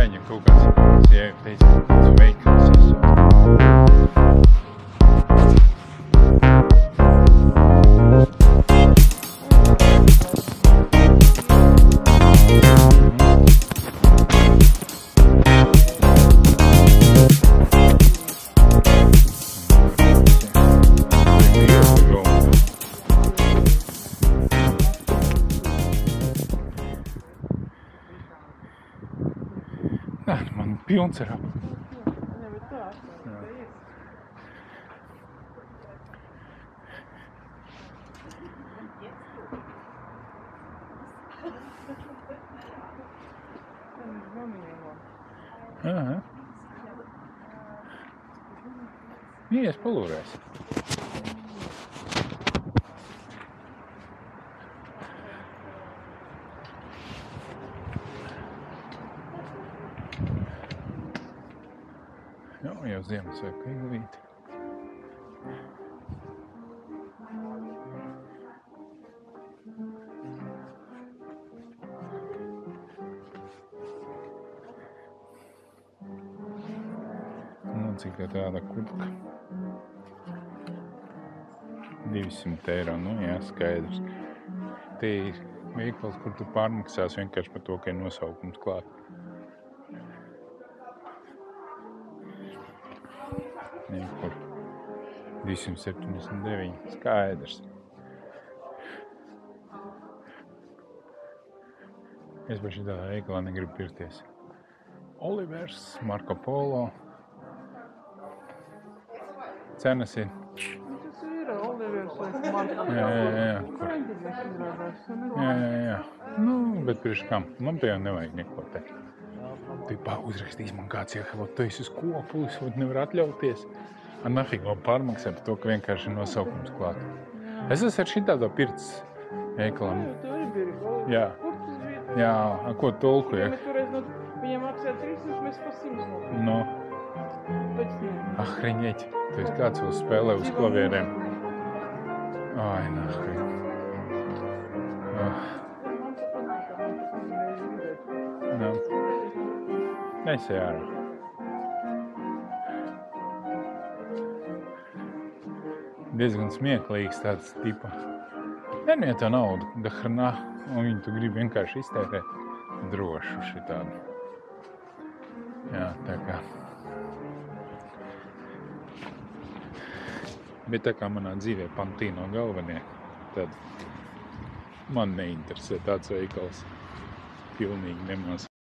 Jāņem kaut kāds sieva teica, kāds veikals iesaukt. Nē, man pilns ir ap. Aha. Ies palūrēs. Jau Ziemassvētku eglīti. Nu, cik tāda kubka? 200 eiro, nu jā, skaidrs. Te ir veikals, kur tu pārmaksās vienkārši par to, ka ir nosaukums klāt. Kur 279, skaidrs. Es par šitā veikalā negribu pirkties. Olivers, Marco Polo. Cenas ir. Tas ir Olivers vai Marco Polo. Jā. Nu, bet priekš kam? Man pie jau nevajag neko te. Tu uzrakstīs man kāds, ja tu esi uz kopulis, nevar atļauties. Nafig vēl pārmaksā par to, ka vienkārši ir nosaukums klāt. Es esmu ar šitādo pirts veikalam. Jā. Jā, ko tulku, ja? Viņiem maksāja 300, mēs pa 100. No. Ahreņeķi. Tu esi kāds vēl spēlē uz klavierēm. Ai, nafig. Nesē ārā. Diezgan smieklīgs tāds tipa. Nē, tā nauda, dahrnā, un viņi tu gribi vienkārši iztērēt drošu šitādu. Jā, tā kā. Bet tā kā manā dzīvē Pantino galvenie, tad man neinteresē tāds veikals. Pilnīgi nemaz.